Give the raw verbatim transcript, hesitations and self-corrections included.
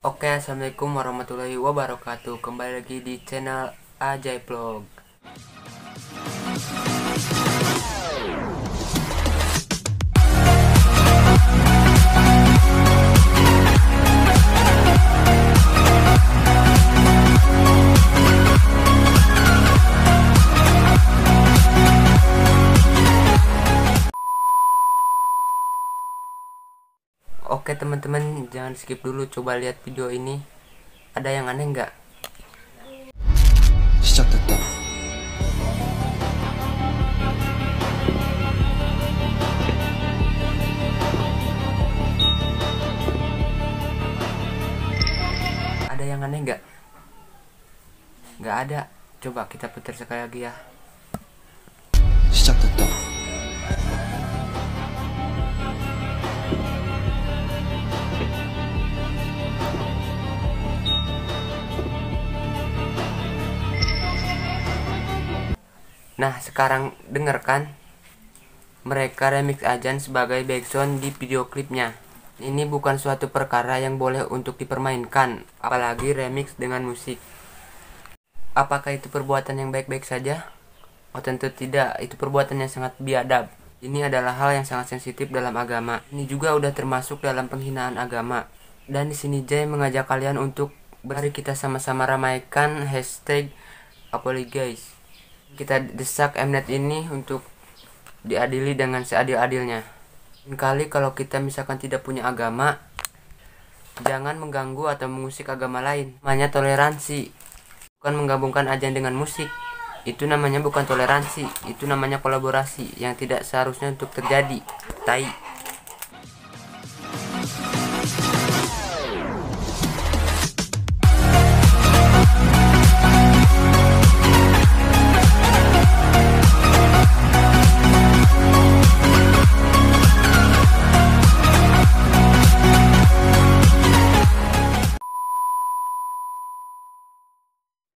Oke, assalamualaikum warahmatullahi wabarakatuh. Kembali lagi di channel Ajaib Vlog. Oke teman-teman, jangan skip dulu, coba lihat video ini. Ada yang aneh nggak? 시작됐다. Ada yang aneh nggak? Nggak ada. Coba kita putar sekali lagi ya. 시작됐다. Nah, sekarang dengarkan. Mereka remix Azan sebagai background di video klipnya. Ini bukan suatu perkara yang boleh untuk dipermainkan, apalagi remix dengan musik. Apakah itu perbuatan yang baik-baik saja? Oh tentu tidak, itu perbuatan yang sangat biadab. Ini adalah hal yang sangat sensitif dalam agama. Ini juga udah termasuk dalam penghinaan agama. Dan di sini Jay mengajak kalian untuk mari kita sama-sama ramaikan hashtag Apology guys. Kita desak Mnet ini untuk diadili dengan seadil-adilnya. Kali kalau kita misalkan tidak punya agama, jangan mengganggu atau mengusik agama lain. Namanya toleransi, bukan menggabungkan azan dengan musik. Itu namanya bukan toleransi, itu namanya kolaborasi yang tidak seharusnya untuk terjadi. Tai.